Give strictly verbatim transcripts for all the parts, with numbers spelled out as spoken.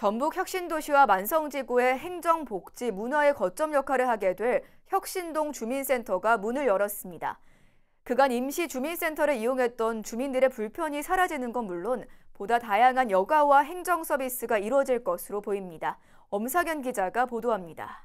전북 혁신도시와 만성지구의 행정, 복지, 문화의 거점 역할을 하게 될 혁신동 주민센터가 문을 열었습니다. 그간 임시 주민센터를 이용했던 주민들의 불편이 사라지는 건 물론 보다 다양한 여가와 행정 서비스가 이루어질 것으로 보입니다. 엄사견 기자가 보도합니다.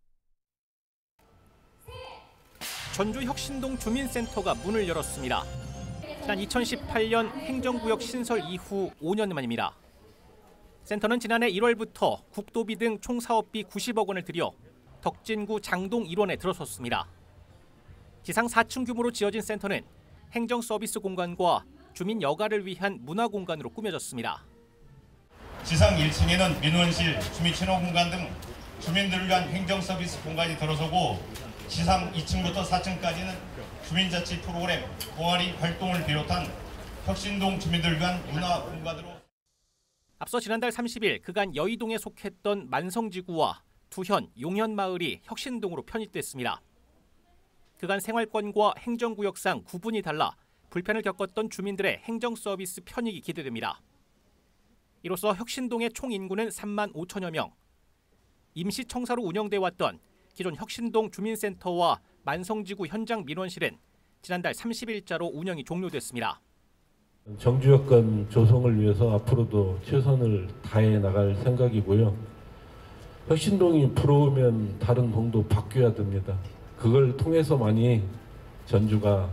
전주 혁신동 주민센터가 문을 열었습니다. 지난 이천십팔 년 행정구역 신설 이후 오 년 만입니다. 센터는 지난해 일월부터 국도비 등 총 사업비 구십억 원을 들여 덕진구 장동 일원에 들어섰습니다. 지상 사 층 규모로 지어진 센터는 행정 서비스 공간과 주민 여가를 위한 문화 공간으로 꾸며졌습니다. 지상 일 층에는 민원실, 주민 친화 공간 등 주민들을 위한 행정 서비스 공간이 들어서고 지상 이 층부터 사 층까지는 주민자치 프로그램, 동아리 활동을 비롯한 혁신동 주민들을 위한 문화 공간으로. 앞서 지난달 삼십 일 그간 여의동에 속했던 만성지구와 두현, 용현마을이 혁신동으로 편입됐습니다. 그간 생활권과 행정구역상 구분이 달라 불편을 겪었던 주민들의 행정 서비스 편익이 기대됩니다. 이로써 혁신동의 총 인구는 삼만 오천여 명. 임시청사로 운영돼 왔던 기존 혁신동 주민센터와 만성지구 현장 민원실은 지난달 삼십 일자로 운영이 종료됐습니다. 정주 여건 조성을 위해서 앞으로도 최선을 다해 나갈 생각이고요. 혁신동이 부러우면 다른 동도 바뀌어야 됩니다. 그걸 통해서만이 전주가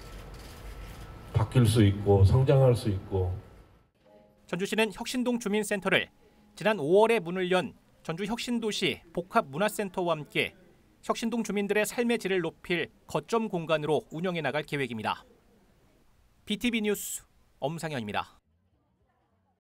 바뀔 수 있고 성장할 수 있고. 전주시는 혁신동 주민센터를 지난 오월에 문을 연 전주 혁신도시 복합문화센터와 함께 혁신동 주민들의 삶의 질을 높일 거점 공간으로 운영해 나갈 계획입니다. 비티비 뉴스 엄상현입니다.